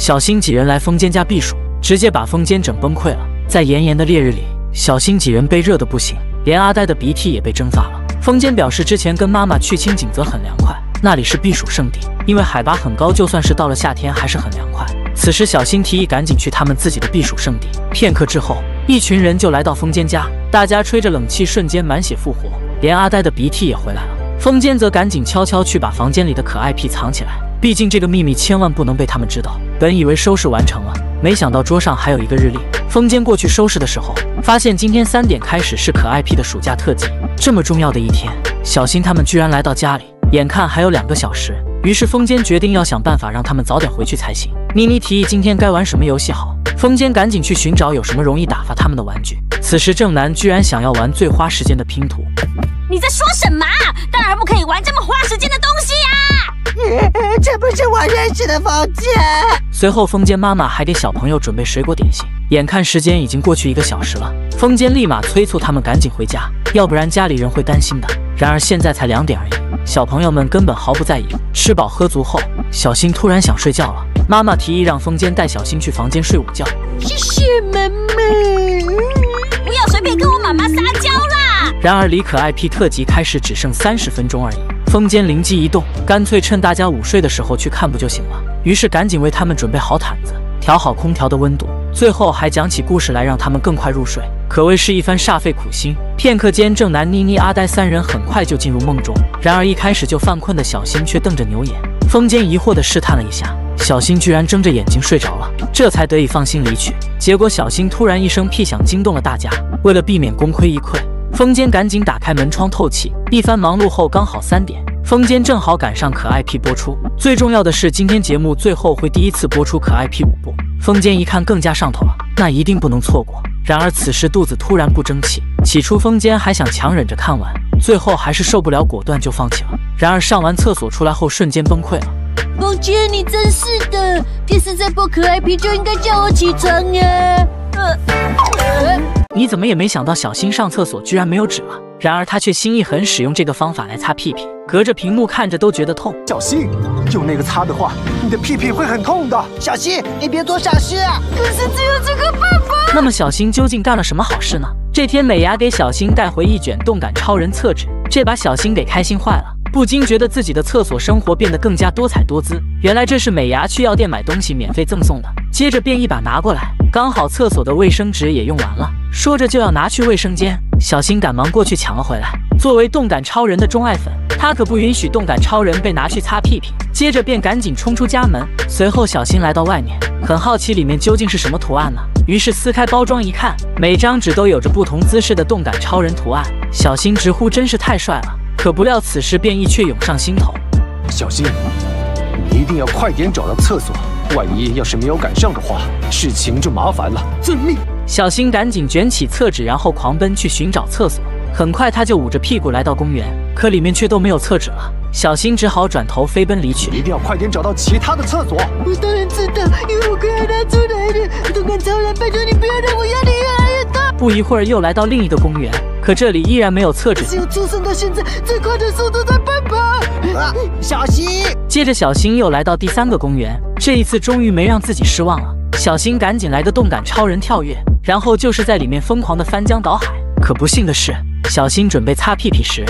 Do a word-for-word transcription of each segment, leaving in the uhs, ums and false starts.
小新几人来风间家避暑，直接把风间整崩溃了。在炎炎的烈日里，小新几人被热得不行，连阿呆的鼻涕也被蒸发了。风间表示，之前跟妈妈去清景泽很凉快，那里是避暑胜地，因为海拔很高，就算是到了夏天还是很凉快。此时，小新提议赶紧去他们自己的避暑胜地。片刻之后，一群人就来到风间家，大家吹着冷气，瞬间满血复活，连阿呆的鼻涕也回来了。风间则赶紧悄悄去把房间里的可爱屁藏起来，毕竟这个秘密千万不能被他们知道。本以为收拾完成了，没想到桌上还有一个日历。风间过去收拾的时候，发现今天三点开始是可爱屁的暑假特辑，这么重要的一天，小新他们居然来到家里，眼看还有两个小时，于是风间决定要想办法让他们早点回去才行。妮妮提议今天该玩什么游戏好，风间赶紧去寻找有什么容易打发他们的玩具。此时正南居然想要玩最花时间的拼图。 你在说什么？当然不可以玩这么花时间的东西呀！ 这不是我认识的风间。 随后风间妈妈还给小朋友准备水果点心，眼看时间已经过去一个小时了，风间立马催促他们赶紧回家，要不然家里人会担心的。然而现在才两点而已，小朋友们根本毫不在意。吃饱喝足后，小新突然想睡觉了，妈妈提议让风间带小新去房间睡午觉。 谢谢妈妈。 不要随便跟我妈妈撒娇啦！ 然而离可爱屁特辑开始只剩三十分钟而已，风间灵机一动，干脆趁大家午睡的时候去看不就行了？于是赶紧为他们准备好毯子，调好空调的温度，最后还讲起故事来，让他们更快入睡，可谓是一番煞费苦心。片刻间，正南、妮妮、阿呆三人很快就进入梦中。然而一开始就犯困的小新却瞪着牛眼，风间疑惑地试探了一下，小新居然睁着眼睛睡着了，这才得以放心离去。结果小新突然一声屁响惊动了大家，为了避免功亏一篑，风间赶紧打开门窗透气。一番忙碌后，刚好三点，风间正好赶上可爱屁播出。最重要的是，今天节目最后会第一次播出可爱屁舞步，风间一看更加上头了，那一定不能错过。然而此时肚子突然不争气，起初风间还想强忍着看完，最后还是受不了，果断就放弃了。然而上完厕所出来后，瞬间崩溃了。 风间，你真是的，电视在播可爱屁就应该叫我起床啊！呃呃你怎么也没想到小新上厕所居然没有纸了，然而他却心一狠，使用这个方法来擦屁屁，隔着屏幕看着都觉得痛。 小新，用那个擦的话，你的屁屁会很痛的。 小新，你别做傻事啊！可是只有这个办法。 那么小新究竟干了什么好事呢？这天美伢给小新带回一卷动感超人厕纸，这把小新给开心坏了，不禁觉得自己的厕所生活变得更加多彩多姿。原来这是美伢去药店买东西免费赠送的，接着便一把拿过来，刚好厕所的卫生纸也用完了，说着就要拿去卫生间，小新赶忙过去抢了回来。作为动感超人的钟爱粉，他可不允许动感超人被拿去擦屁屁，接着便赶紧冲出家门。随后小新来到外面，很好奇里面究竟是什么图案呢？于是撕开包装一看，每张纸都有着不同姿势的动感超人图案，小新直呼真是太帅了。可不料此时便一却涌上心头。 小新，你一定要快点找到厕所，万一要是没有赶上的话，事情就麻烦了。遵命。 小新赶紧卷起厕纸，然后狂奔去寻找厕所。很快他就捂着屁股来到公园，可里面却都没有厕纸了。小新只好转头飞奔离去。 一定要快点找到其他的厕所。 我当然知道，因为我可以拿出来的。动感超人，拜托你不要让我压力越来越大。 不一会儿又来到另一个公园，可这里依然没有厕纸。 只有出生到现在最快的速度在奔跑。啊，小新。 接着小新又来到第三个公园，这一次终于没让自己失望了。小新赶紧来个动感超人跳跃，然后就是在里面疯狂的翻江倒海。可不幸的是，小新准备擦屁屁时，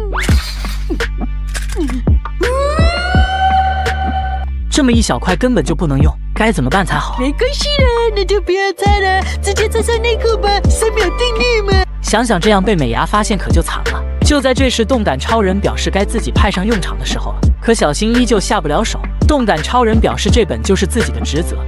这么一小块根本就不能用，该怎么办才好？ 没关系啦，那就不要擦了，直接擦上内裤吧，三秒定律嘛。 想想这样被美伢发现可就惨了。就在这时，动感超人表示该自己派上用场的时候了，可小新依旧下不了手。动感超人表示这本就是自己的职责。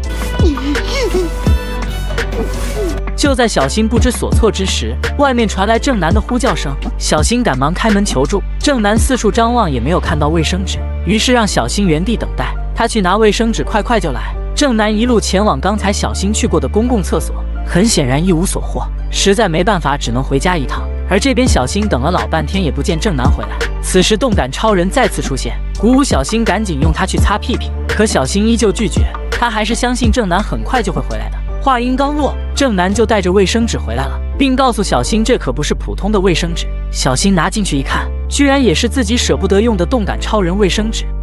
就在小新不知所措之时，外面传来正南的呼叫声，小新赶忙开门求助。正南四处张望也没有看到卫生纸，于是让小新原地等待，他去拿卫生纸，快快就来。正南一路前往刚才小新去过的公共厕所，很显然一无所获，实在没办法，只能回家一趟。而这边小新等了老半天也不见正南回来，此时动感超人再次出现，鼓舞小新赶紧用它去擦屁屁，可小新依旧拒绝，他还是相信正南很快就会回来的。话音刚落，正南就带着卫生纸回来了，并告诉小新这可不是普通的卫生纸。小新拿进去一看，居然也是自己舍不得用的动感超人卫生纸。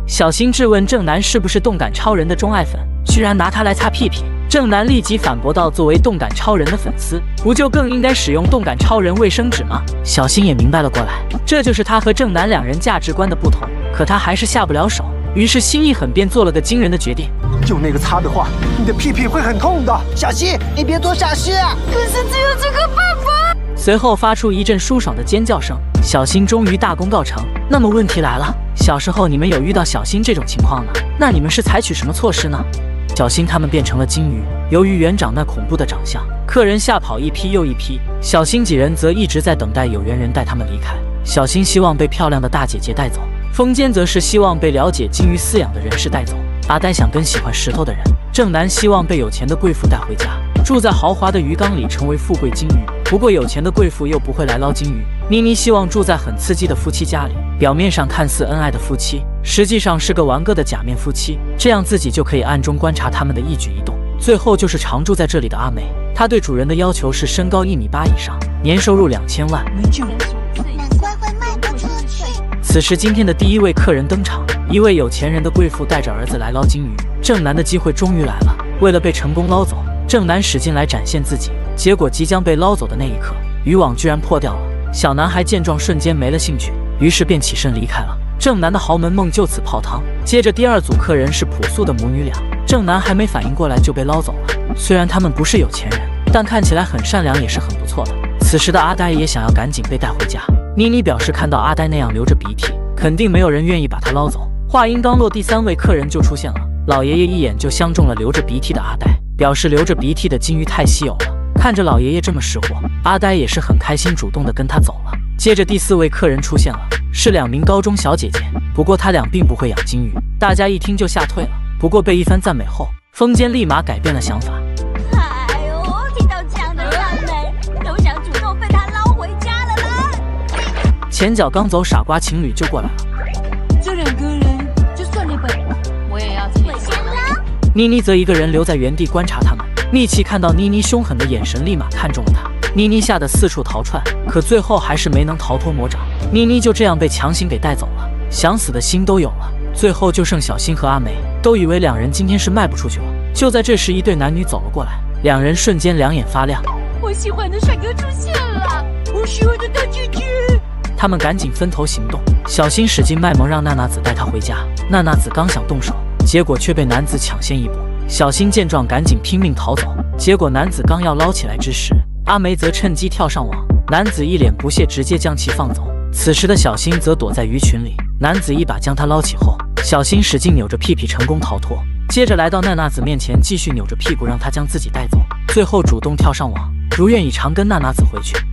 小新质问正南是不是动感超人的钟爱粉，居然拿他来擦屁屁。正南立即反驳道：“作为动感超人的粉丝，不就更应该使用动感超人卫生纸吗？”小新也明白了过来，这就是他和正南两人价值观的不同。可他还是下不了手，于是心一狠，便做了个惊人的决定： 用那个擦的话，你的屁屁会很痛的。 小新，你别做傻事啊！ 可是只有这个办法。 随后发出一阵舒爽的尖叫声，小新终于大功告成。那么问题来了，小时候你们有遇到小新这种情况呢？那你们是采取什么措施呢？小新他们变成了金鱼，由于园长那恐怖的长相，客人吓跑一批又一批，小新几人则一直在等待有缘人带他们离开。小新希望被漂亮的大姐姐带走，风间则是希望被了解金鱼饲养的人士带走。阿呆想跟喜欢石头的人，正南希望被有钱的贵妇带回家，住在豪华的鱼缸里，成为富贵金鱼。不过有钱的贵妇又不会来捞金鱼。妮妮希望住在很刺激的夫妻家里，表面上看似恩爱的夫妻，实际上是个玩歌的假面夫妻，这样自己就可以暗中观察他们的一举一动。最后就是常住在这里的阿梅，她对主人的要求是身高一米八以上，年收入两千万。 难怪会卖不出去。 此时今天的第一位客人登场，一位有钱人的贵妇带着儿子来捞金鱼。正南的机会终于来了，为了被成功捞走，正南使劲来展现自己，结果即将被捞走的那一刻，渔网居然破掉了。小男孩见状瞬间没了兴趣，于是便起身离开了。正南的豪门梦就此泡汤。接着第二组客人是朴素的母女俩，正南还没反应过来就被捞走了。虽然他们不是有钱人，但看起来很善良，也是很不错的。此时的阿呆也想要赶紧被带回家。妮妮表示看到阿呆那样流着鼻涕，肯定没有人愿意把他捞走。话音刚落，第三位客人就出现了。老爷爷一眼就相中了流着鼻涕的阿呆，表示流着鼻涕的金鱼太稀有了。看着老爷爷这么识货，阿呆也是很开心，主动的跟他走了。接着第四位客人出现了，是两名高中小姐姐，不过她俩并不会养金鱼，大家一听就吓退了。不过被一番赞美后，风间立马改变了想法。 哎呦，听到这样的赞美，都想主动被他捞回家了啦！ 前脚刚走，傻瓜情侣就过来了。 这两个人就算你本，我也要亲。 我先捞。 妮妮则一个人留在原地观察他们。蜜琪看到妮妮凶狠的眼神，立马看中了她。妮妮吓得四处逃窜，可最后还是没能逃脱魔掌。妮妮就这样被强行给带走了，想死的心都有了。最后就剩小新和阿梅，都以为两人今天是卖不出去了。就在这时，一对男女走了过来，两人瞬间两眼发亮。 我喜欢的帅哥出现了，我喜欢的大姐姐。 他们赶紧分头行动。小新使劲卖萌，让娜娜子带他回家。娜娜子刚想动手，结果却被男子抢先一步。小新见状，赶紧拼命逃走。结果男子刚要捞起来之时，阿梅则趁机跳上网。男子一脸不屑，直接将其放走。此时的小新则躲在鱼群里，男子一把将他捞起后，小新使劲扭着屁屁成功逃脱。接着来到娜娜子面前，继续扭着屁股让她将自己带走。最后主动跳上网，如愿以偿跟娜娜子回去。